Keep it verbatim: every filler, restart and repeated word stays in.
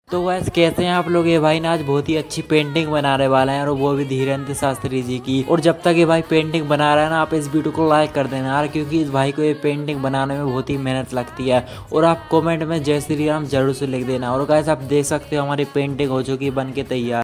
तो वैसे कैसे हैं आप लोग। ये भाई ना आज बहुत ही अच्छी पेंटिंग बनाने वाले हैं और वो भी धीरेन्द्र शास्त्री जी की। और जब तक ये भाई पेंटिंग बना रहा है ना, आप इस वीडियो को लाइक कर देना यार, क्योंकि इस भाई को ये पेंटिंग बनाने में बहुत ही मेहनत लगती है। और आप कमेंट में जय श्री राम जरूर से लिख देना। और गाइस आप देख सकते हो हमारी पेंटिंग हो चुकी है बन के तैयार।